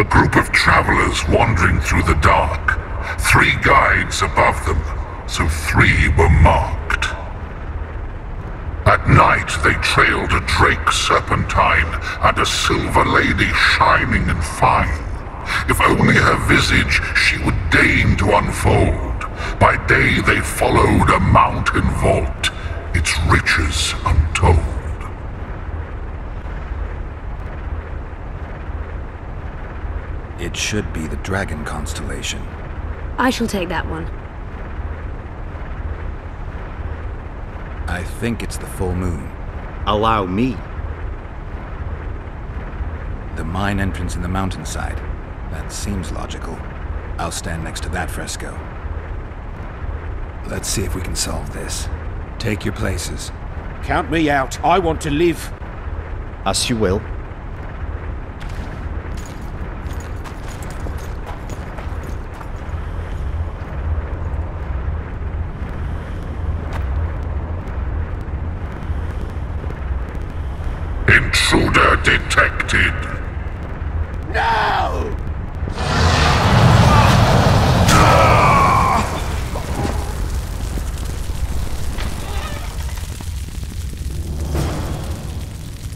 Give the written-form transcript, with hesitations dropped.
group of travelers wandering through the dark. 3 guides above them, so 3 were marked. At night they trailed a drake serpentine and a silver lady shining and fine. If only her visage she would deign to unfold. By day they followed a mountain vault, its riches untold. It should be the Dragon Constellation. I shall take that one. I think it's the full moon. Allow me. The mine entrance in the mountainside. That seems logical. I'll stand next to that fresco. Let's see if we can solve this. Take your places. Count me out. I want to live. As you will. Intruder detected. No!